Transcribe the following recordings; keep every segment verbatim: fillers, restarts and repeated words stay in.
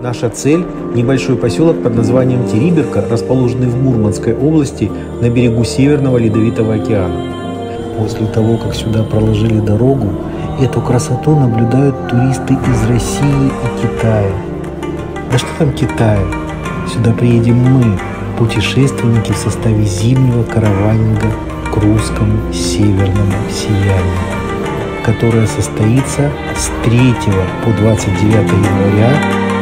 Наша цель – небольшой поселок под названием Териберка, расположенный в Мурманской области на берегу Северного Ледовитого океана. После того, как сюда проложили дорогу, эту красоту наблюдают туристы из России и Китая. Да что там Китая? Сюда приедем мы, путешественники в составе зимнего караванинга к русскому северному сиянию, которое состоится с третьего по двадцать девятое января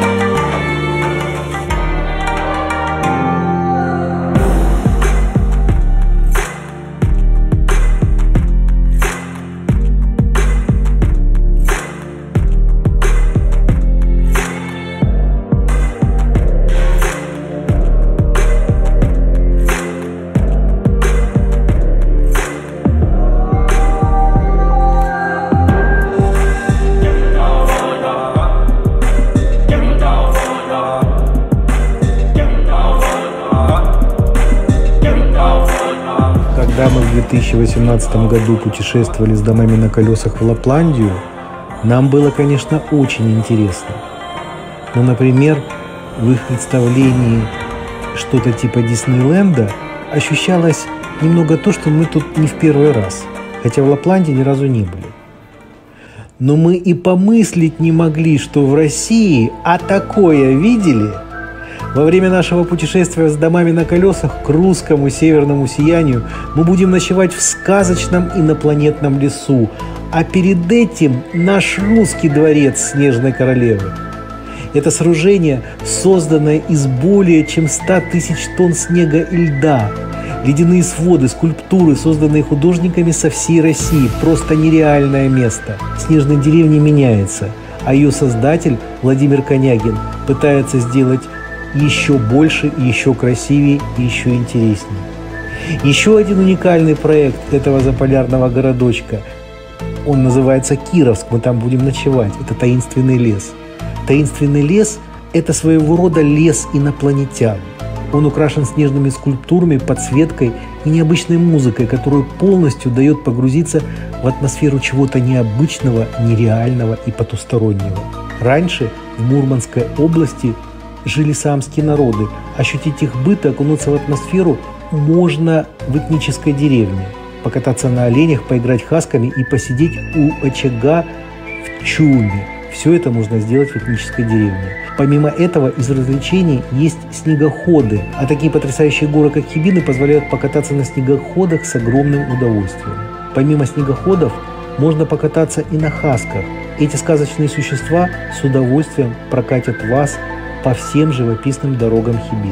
Когда мы в две тысячи восемнадцатом году путешествовали с домами на колесах в Лапландию, нам было, конечно, очень интересно. Но, например, в их представлении что-то типа Диснейленда ощущалось немного то, что мы тут не в первый раз, хотя в Лапландии ни разу не были. Но мы и помыслить не могли, что в России, а такое видели? Во время нашего путешествия с домами на колесах к русскому северному сиянию мы будем ночевать в сказочном инопланетном лесу, а перед этим наш русский дворец Снежной Королевы. Это сооружение, созданное из более чем ста тысяч тонн снега и льда. Ледяные своды, скульптуры, созданные художниками со всей России. Просто нереальное место. Снежная деревня меняется, а ее создатель Владимир Конягин пытается сделать еще больше, еще красивее и еще интереснее. Еще один уникальный проект этого заполярного городочка, он называется Кировск, мы там будем ночевать, это таинственный лес. Таинственный лес – это своего рода лес инопланетян. Он украшен снежными скульптурами, подсветкой и необычной музыкой, которая полностью дает погрузиться в атмосферу чего-то необычного, нереального и потустороннего. Раньше в Мурманской области жили саамские народы. Ощутить их быт и окунуться в атмосферу можно в этнической деревне. Покататься на оленях, поиграть хасками и посидеть у очага в чуме. Все это можно сделать в этнической деревне. Помимо этого, из развлечений есть снегоходы. А такие потрясающие горы, как Хибины, позволяют покататься на снегоходах с огромным удовольствием. Помимо снегоходов, можно покататься и на хасках. Эти сказочные существа с удовольствием прокатят вас по всем живописным дорогам Хибин.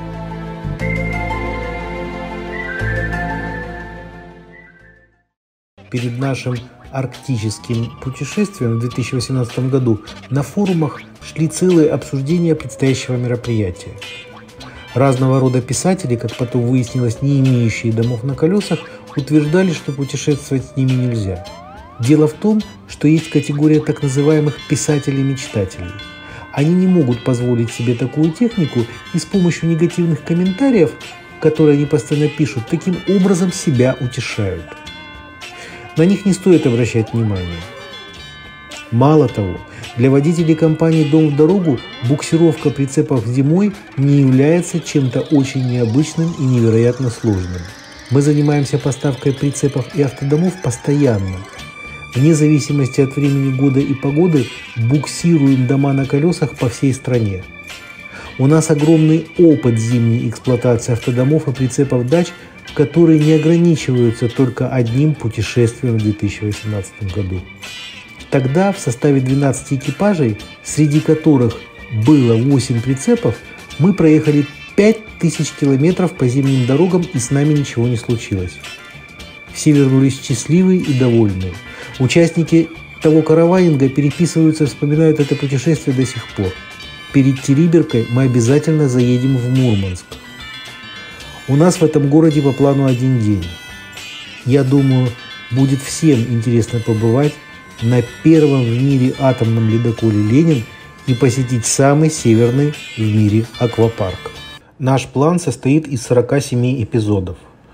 Перед нашим арктическим путешествием в две тысячи восемнадцатом году на форумах шли целые обсуждения предстоящего мероприятия. Разного рода писатели, как потом выяснилось, не имеющие домов на колесах, утверждали, что путешествовать с ними нельзя. Дело в том, что есть категория так называемых писателей-мечтателей. Они не могут позволить себе такую технику и с помощью негативных комментариев, которые они постоянно пишут, таким образом себя утешают. На них не стоит обращать внимания. Мало того, для водителей компании «Дом в дорогу» буксировка прицепов зимой не является чем-то очень необычным и невероятно сложным. Мы занимаемся поставкой прицепов и автодомов постоянно. Вне зависимости от времени года и погоды буксируем дома на колесах по всей стране. У нас огромный опыт зимней эксплуатации автодомов и прицепов дач, которые не ограничиваются только одним путешествием в две тысячи восемнадцатом году. Тогда в составе двенадцати экипажей, среди которых было восемь прицепов, мы проехали пять тысяч километров по зимним дорогам, и с нами ничего не случилось. Все вернулись счастливые и довольные. Участники того караванинга переписываются и вспоминают это путешествие до сих пор. Перед Териберкой мы обязательно заедем в Мурманск. У нас в этом городе по плану один день. Я думаю, будет всем интересно побывать на первом в мире атомном ледоколе «Ленин» и посетить самый северный в мире аквапарк. Наш план состоит из сорока семи эпизодов.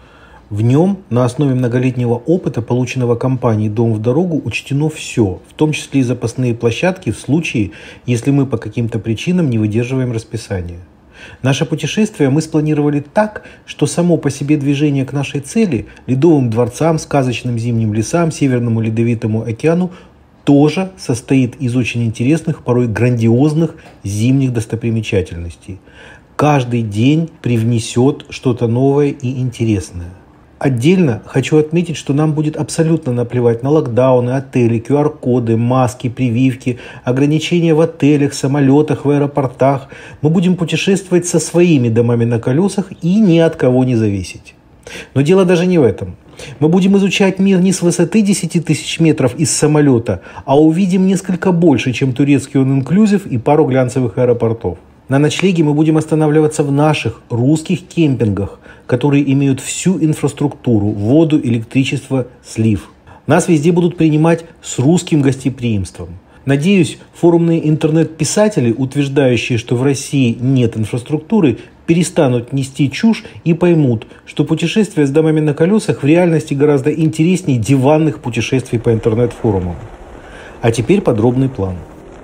В нем на основе многолетнего опыта, полученного компанией «Дом в дорогу», учтено все, в том числе и запасные площадки в случае, если мы по каким-то причинам не выдерживаем расписание. Наше путешествие мы спланировали так, что само по себе движение к нашей цели, ледовым дворцам, сказочным зимним лесам, Северному ледовитому океану, тоже состоит из очень интересных, порой грандиозных зимних достопримечательностей. Каждый день привнесет что-то новое и интересное. Отдельно хочу отметить, что нам будет абсолютно наплевать на локдауны, отели, ку ар коды, маски, прививки, ограничения в отелях, самолетах, в аэропортах. Мы будем путешествовать со своими домами на колесах и ни от кого не зависеть. Но дело даже не в этом. Мы будем изучать мир не с высоты десяти тысяч метров из самолета, а увидим несколько больше, чем турецкий all-inclusive и пару глянцевых аэропортов. На ночлеге мы будем останавливаться в наших русских кемпингах, которые имеют всю инфраструктуру, воду, электричество, слив. Нас везде будут принимать с русским гостеприимством. Надеюсь, форумные интернет-писатели, утверждающие, что в России нет инфраструктуры, перестанут нести чушь и поймут, что путешествие с домами на колесах в реальности гораздо интереснее диванных путешествий по интернет-форумам. А теперь подробный план.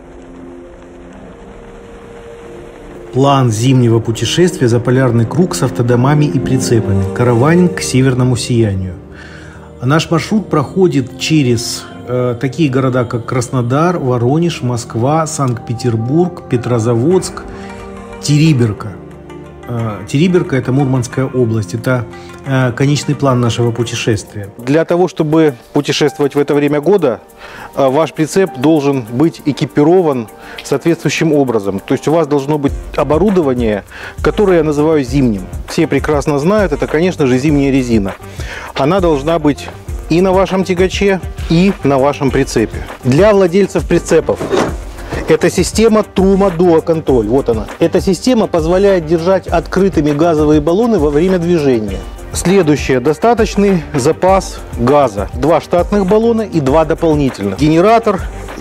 План зимнего путешествия за полярный круг с автодомами и прицепами. Караванинг к северному сиянию. Наш маршрут проходит через э, такие города, как Краснодар, Воронеж, Москва, Санкт-Петербург, Петрозаводск, Териберка. Э, Териберка – это Мурманская область. Это э, конечный план нашего путешествия. Для того, чтобы путешествовать в это время года, э, ваш прицеп должен быть экипирован соответствующим образом. То есть у вас должно быть оборудование, которое я называю зимним. Все прекрасно знают, это, конечно же, зимняя резина. Она должна быть и на вашем тягаче, и на вашем прицепе. Для владельцев прицепов это система Truma Duo Control. Вот она. Эта система позволяет держать открытыми газовые баллоны во время движения. Следующее. Достаточный запас газа. Два штатных баллона и два дополнительных. Генератор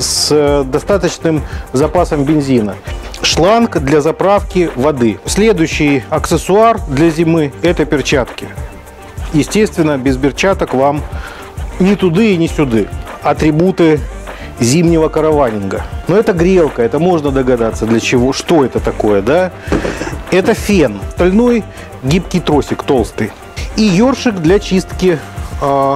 с достаточным запасом бензина. Шланг для заправки воды. Следующий аксессуар для зимы – это перчатки. Естественно, без перчаток вам ни туды и ни сюды. Атрибуты зимнего караванинга. Но это грелка, это можно догадаться для чего, что это такое, да? Это фен, стальной гибкий тросик толстый. И ёршик для чистки э,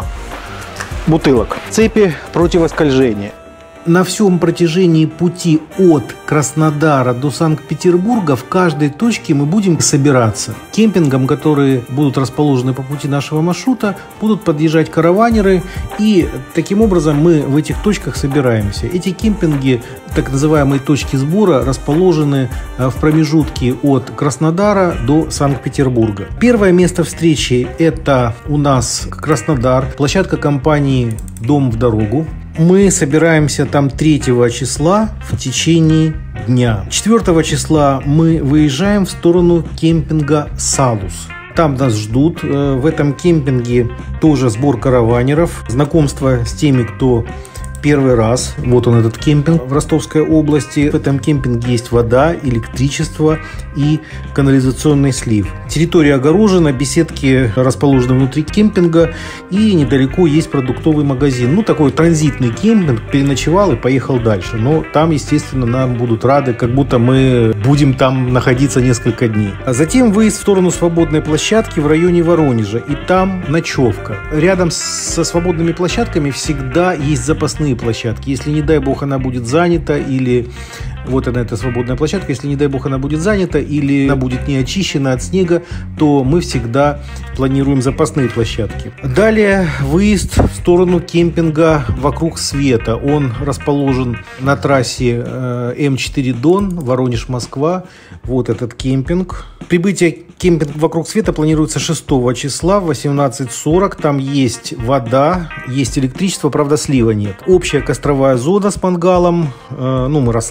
бутылок. Цепи противоскольжения. На всем протяжении пути от Краснодара до Санкт-Петербурга в каждой точке мы будем собираться. К кемпингам, которые будут расположены по пути нашего маршрута, будут подъезжать караванеры, и таким образом мы в этих точках собираемся. Эти кемпинги, так называемые точки сбора, расположены в промежутке от Краснодара до Санкт-Петербурга. Первое место встречи – это у нас Краснодар, площадка компании «Дом в дорогу». Мы собираемся там третьего числа в течение дня. четвёртого числа мы выезжаем в сторону кемпинга «Салус». Там нас ждут. В этом кемпинге тоже сбор караванеров, знакомство с теми, кто первый раз. Вот он, этот кемпинг в Ростовской области. В этом кемпинге есть вода, электричество и канализационный слив. Территория огорожена, беседки расположены внутри кемпинга, и недалеко есть продуктовый магазин. Ну, такой транзитный кемпинг. Переночевал и поехал дальше. Но там, естественно, нам будут рады, как будто мы будем там находиться несколько дней. А затем выезд в сторону свободной площадки в районе Воронежа. И там ночевка. Рядом со свободными площадками всегда есть запасные площадки. Если, не дай бог, она будет занята, или вот она, эта свободная площадка, если, не дай бог, она будет занята, или она будет не очищена от снега, то мы всегда планируем запасные площадки. Далее выезд в сторону кемпинга «Вокруг света». Он расположен на трассе э, эм четыре Дон, Воронеж-Москва. Вот этот кемпинг. Прибытие кемпинг «Вокруг света» планируется шестого числа в восемнадцать сорок. Там есть вода, есть электричество, правда, слива нет. Общая костровая зона с мангалом. Э, ну, мы расслабимся.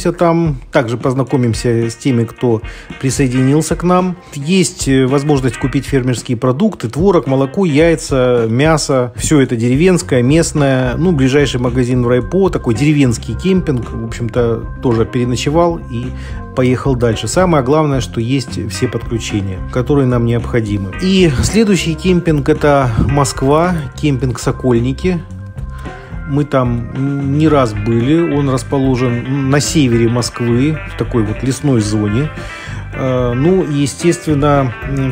Остановимся там, также познакомимся с теми, кто присоединился к нам. Есть возможность купить фермерские продукты, творог, молоко, яйца, мясо. Все это деревенское, местное. Ну, ближайший магазин в райпо, такой деревенский кемпинг. В общем-то, тоже переночевал и поехал дальше. Самое главное, что есть все подключения, которые нам необходимы. И следующий кемпинг — это Москва, кемпинг «Сокольники». Мы там не раз были. Он расположен на севере Москвы, в такой вот лесной зоне. Ну, естественно,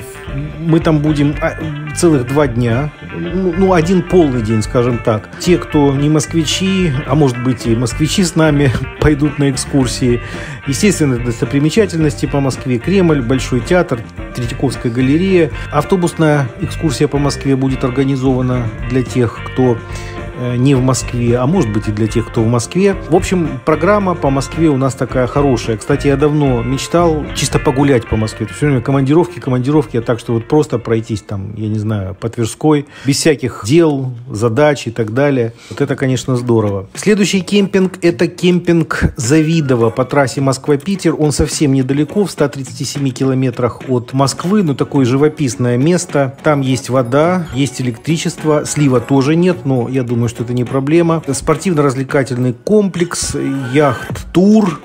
мы там будем целых два дня. Ну, один полный день, скажем так. Те, кто не москвичи, а может быть и москвичи с нами, пойдут на экскурсии. Естественно, достопримечательности по Москве: Кремль, Большой театр, Третьяковская галерея. Автобусная экскурсия по Москве будет организована для тех, кто не в Москве, а может быть и для тех, кто в Москве. В общем, программа по Москве у нас такая хорошая. Кстати, я давно мечтал чисто погулять по Москве. Все время командировки, командировки, а так что вот просто пройтись там, я не знаю, по Тверской, без всяких дел, задач и так далее. Вот это, конечно, здорово. Следующий кемпинг — это кемпинг Завидово по трассе Москва-Питер. Он совсем недалеко, в ста тридцати семи километрах от Москвы, но такое живописное место. Там есть вода, есть электричество, слива тоже нет, но я думаю, что это не проблема. Спортивно-развлекательный комплекс, яхт-тур,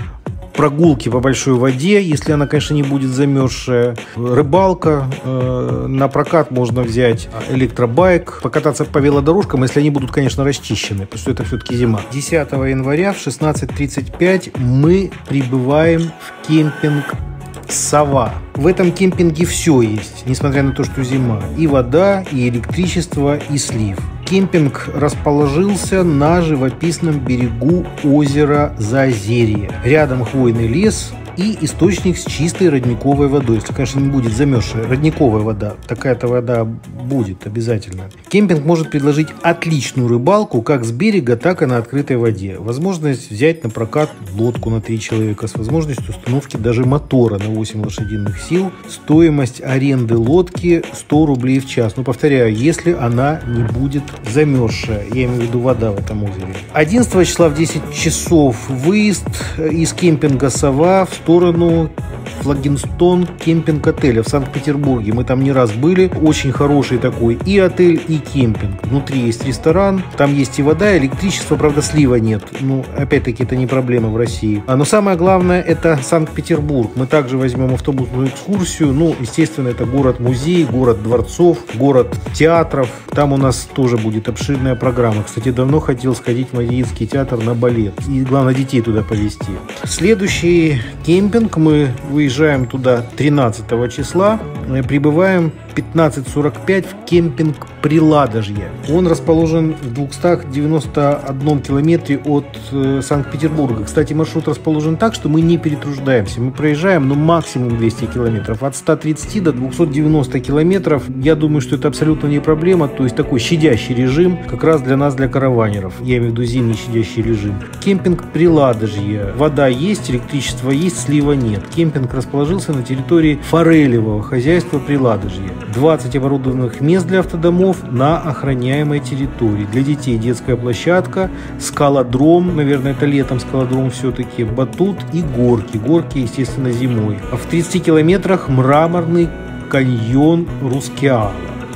прогулки по большой воде, если она, конечно, не будет замерзшая, рыбалка, э, на прокат можно взять электробайк, покататься по велодорожкам, если они будут, конечно, расчищены, потому что это все-таки зима. десятого января в шестнадцать тридцать пять мы прибываем в кемпинг «Сова». В этом кемпинге все есть, несмотря на то, что зима. И вода, и электричество, и слив. Кемпинг расположился на живописном берегу озера Заозерье. Рядом хвойный лес и источник с чистой родниковой водой. Если, конечно, не будет замерзшая родниковая вода, такая-то вода будет обязательно. Кемпинг может предложить отличную рыбалку как с берега, так и на открытой воде. Возможность взять на прокат лодку на три человека с возможностью установки даже мотора на восемь лошадиных сил. Стоимость аренды лодки сто рублей в час. Но, повторяю, если она не будет замерзшая. Я имею в виду вода в этом озере. одиннадцатого числа в десять часов выезд из кемпинга «Сова» в сторону Флагенстон кемпинг-отеля в Санкт-Петербурге. Мы там не раз были. Очень хороший такой и отель, и кемпинг. Внутри есть ресторан, там есть и вода, электричество, правда, слива нет. Ну, опять-таки, это не проблема в России. Но самое главное — это Санкт-Петербург. Мы также возьмем автобусную экскурсию. Ну, естественно, это город-музей, город дворцов, город театров. Там у нас тоже будет обширная программа. Кстати, давно хотел сходить в Мариинский театр на балет. И, главное, детей туда повезти. Следующий кемпинг. Мы выезжаем туда тринадцатого числа. Прибываем пятнадцать сорок пять в кемпинг Приладожье. Он расположен в двухстах девяноста одном километре от э, Санкт-Петербурга. Кстати, маршрут расположен так, что мы не перетруждаемся. Мы проезжаем, ну, максимум двести километров. От ста тридцати до двухсот девяноста километров. Я думаю, что это абсолютно не проблема. То есть такой щадящий режим как раз для нас, для караванеров. Я имею в виду зимний щадящий режим. Кемпинг Приладожье. Вода есть, электричество есть, слива нет. Кемпинг расположился на территории форелевого хозяйства Приладожье. двадцать оборудованных мест для автодомов на охраняемой территории. Для детей детская площадка, скалодром, наверное, это летом скалодром все-таки, батут и горки. Горки, естественно, зимой. А в тридцати километрах мраморный каньон Рускеала,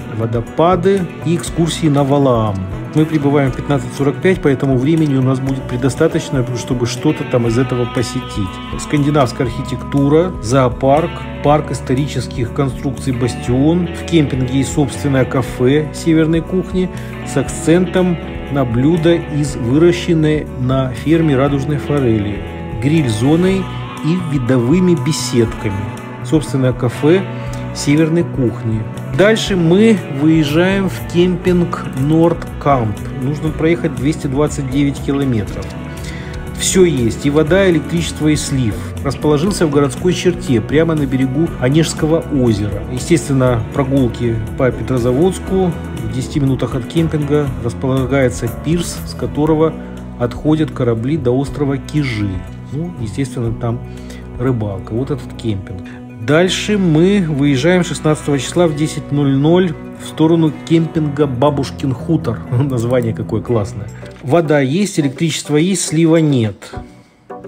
водопады и экскурсии на Валаам. Мы прибываем в пятнадцать сорок пять, поэтому времени у нас будет предостаточно, чтобы что-то там из этого посетить. Скандинавская архитектура, зоопарк, парк исторических конструкций «Бастион». В кемпинге есть собственное кафе северной кухни с акцентом на блюда из выращенной на ферме радужной форели, гриль-зоной и видовыми беседками. Собственное кафе северной кухни. Дальше мы выезжаем в кемпинг Нордкамп. Нужно проехать двести двадцать девять километров. Все есть. И вода, и электричество, и слив. Расположился в городской черте, прямо на берегу Онежского озера. Естественно, прогулки по Петрозаводску. В десяти минутах от кемпинга располагается пирс, с которого отходят корабли до острова Кижи. Ну, естественно, там рыбалка. Вот этот кемпинг. Дальше мы выезжаем шестнадцатого числа в десять ноль ноль в сторону кемпинга Бабушкин хутор. Название какое классное. Вода есть, электричество есть, слива нет.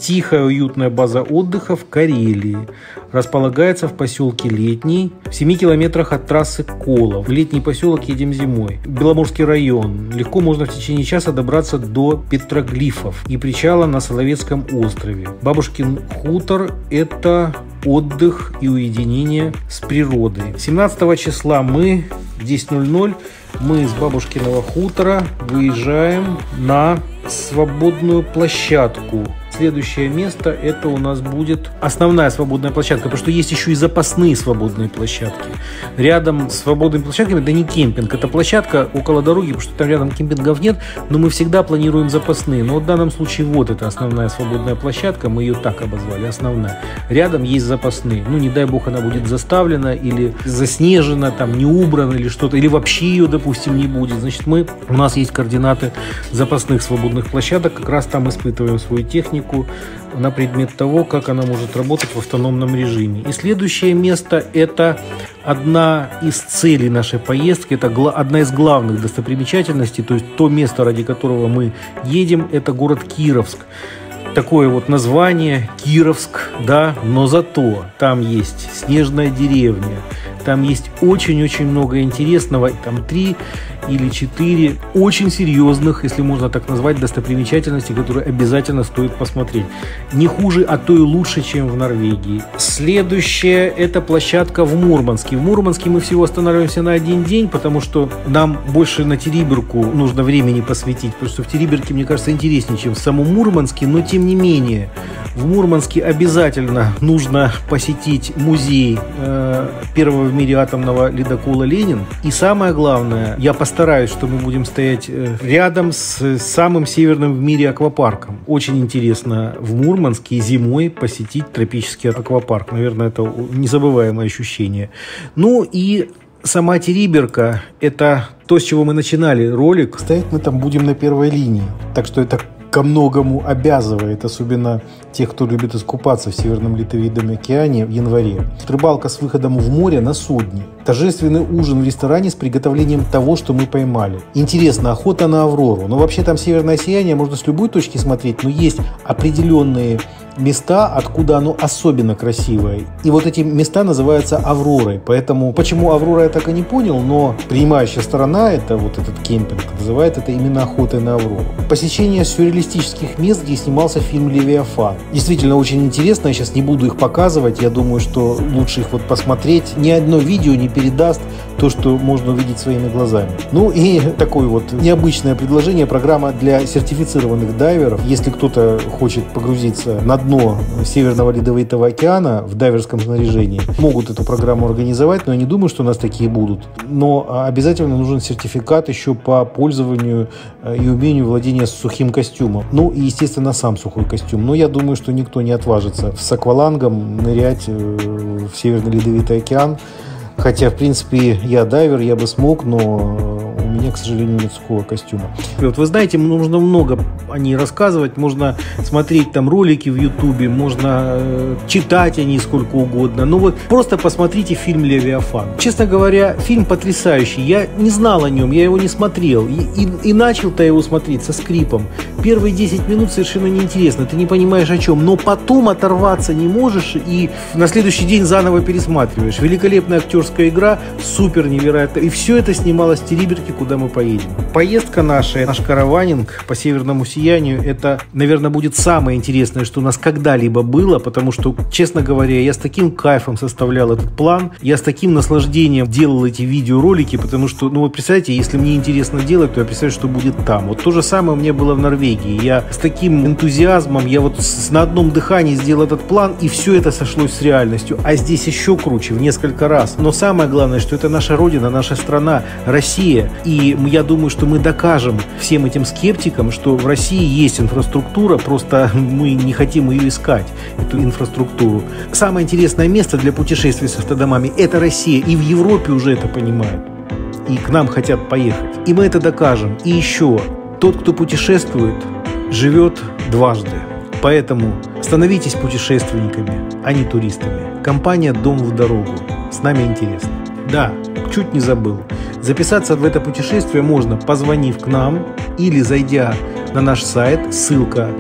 тихая, уютная база отдыха в Карелии. Располагается в поселке Летний, в семи километрах от трассы Колов. В Летний поселок едем зимой. Беломорский район. Легко можно в течение часа добраться до Петроглифов и причала на Соловецком острове. Бабушкин хутор – это отдых и уединение с природой. семнадцатого числа мы в десять ноль ноль мы с Бабушкиного хутора выезжаем на свободную площадку. Следующее место – это у нас будет основная свободная площадка, потому что есть еще и запасные свободные площадки. Рядом с свободными площадками, да не кемпинг, это площадка около дороги, потому что там рядом кемпингов нет, но мы всегда планируем запасные. Но в данном случае вот это основная свободная площадка, мы ее так обозвали, основная. Рядом есть запасные. Ну, не дай бог, она будет заставлена или заснежена, там не убрана или что-то, или вообще ее, допустим, не будет. Значит, мы, у нас есть координаты запасных свободных площадок, как раз там испытываем свою технику на предмет того, как она может работать в автономном режиме. И следующее место – это одна из целей нашей поездки, это одна из главных достопримечательностей, то есть то место, ради которого мы едем, это город Кировск. Такое вот название Кировск, да, но зато там есть снежная деревня, там есть очень-очень много интересного, там три или четыре очень серьезных, если можно так назвать, достопримечательности, которые обязательно стоит посмотреть. Не хуже, а то и лучше, чем в Норвегии. Следующая – это площадка в Мурманске. В Мурманске мы всего останавливаемся на один день, потому что нам больше на Териберку нужно времени посвятить, потому что в Териберке, мне кажется, интереснее, чем в самом Мурманске, но тем не менее, в Мурманске обязательно нужно посетить музей э, первого в мире атомного ледокола «Ленин». И самое главное, я постараюсь, что мы будем стоять э, рядом с самым северным в мире аквапарком. Очень интересно в Мурманске зимой посетить тропический аквапарк. Наверное, это незабываемое ощущение. Ну и сама Териберка – это то, с чего мы начинали ролик. Стоять мы там будем на первой линии. Так что это ко многому обязывает, особенно тех, кто любит искупаться в Северном Ледовитом океане в январе. Рыбалка с выходом в море на судне. Торжественный ужин в ресторане с приготовлением того, что мы поймали. Интересно, охота на Аврору. Но вообще там северное сияние можно с любой точки смотреть, но есть определенные места, откуда оно особенно красивое. И вот эти места называются Авророй. Поэтому, почему Аврора, я так и не понял, но принимающая сторона, это вот этот кемпинг, называет это именно охотой на Аврору. Посещение сюрреалистических мест, где снимался фильм «Левиафан». Действительно очень интересно, я сейчас не буду их показывать, я думаю, что лучше их вот посмотреть. Ни одно видео не передаст то, что можно увидеть своими глазами. Ну и такое вот необычное предложение, программа для сертифицированных дайверов. Если кто-то хочет погрузиться на дно Северного Ледовитого океана в дайверском снаряжении, могут эту программу организовать, но я не думаю, что у нас такие будут. Но обязательно нужен сертификат еще по пользованию и умению владения сухим костюмом. Ну и, естественно, сам сухой костюм. Но я думаю, что никто не отважится с аквалангом нырять в Северный Ледовитый океан. Хотя, в принципе, я дайвер, я бы смог, но у меня, к сожалению, нет сухого костюма. Вот вы знаете, нужно много о ней рассказывать, можно смотреть там ролики в Ютубе, можно э, читать о ней сколько угодно. Но вот просто посмотрите фильм «Левиафан». Честно говоря, фильм потрясающий. Я не знал о нем, я его не смотрел. И, и, и начал-то его смотреть со скрипом. Первые десять минут совершенно неинтересно, ты не понимаешь о чем. Но потом оторваться не можешь и на следующий день заново пересматриваешь. Великолепная актерская игра, супер невероятно. И все это снималось в Териберке, куда мы поедем. Поездка наша, наш караванинг по Северному сиянию, это, наверное, будет самое интересное, что у нас когда-либо было, потому что, честно говоря, я с таким кайфом составлял этот план, я с таким наслаждением делал эти видеоролики, потому что, ну вот представляете, если мне интересно делать, то я представляю, что будет там. Вот то же самое у меня было в Норвегии. Я с таким энтузиазмом, я вот с, на одном дыхании сделал этот план, и все это сошлось с реальностью. А здесь еще круче, в несколько раз. Но самое главное, что это наша родина, наша страна, Россия. И я думаю, что мы докажем всем этим скептикам, что в России есть инфраструктура, просто мы не хотим ее искать, эту инфраструктуру. Самое интересное место для путешествий с автодомами – это Россия. И в Европе уже это понимают. И к нам хотят поехать. И мы это докажем. И еще, тот, кто путешествует, живет дважды. Поэтому становитесь путешественниками, а не туристами. Компания «Дом в дорогу». С нами интересно. Да, чуть не забыл. Записаться в это путешествие можно, позвонив к нам или зайдя на наш сайт. Ссылка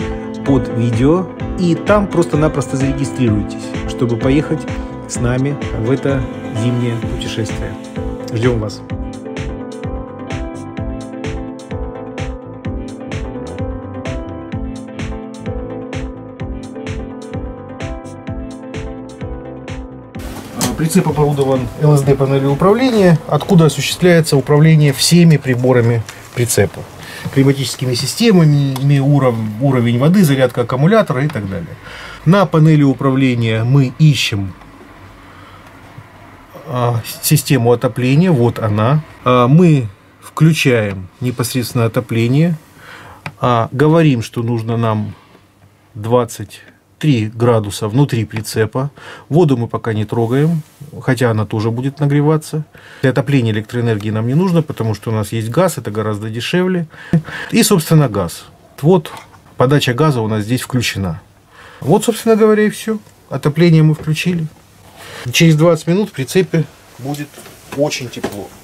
под видео, и там просто-напросто зарегистрируйтесь, чтобы поехать с нами в это зимнее путешествие. Ждем вас! Прицеп оборудован эл эс ди-панелью управления, откуда осуществляется управление всеми приборами прицепа. Климатическими системами, уров, уровень воды, зарядка аккумулятора и так далее. На панели управления мы ищем а, систему отопления, вот она. А, мы включаем непосредственно отопление, а, говорим, что нужно нам двадцать три градуса внутри прицепа. Воду мы пока не трогаем, хотя она тоже будет нагреваться. Для отопления электроэнергии нам не нужно, потому что у нас есть газ, это гораздо дешевле. И, собственно, газ. Вот подача газа у нас здесь включена. Вот, собственно говоря, и все. Отопление мы включили. Через двадцать минут в прицепе будет очень тепло.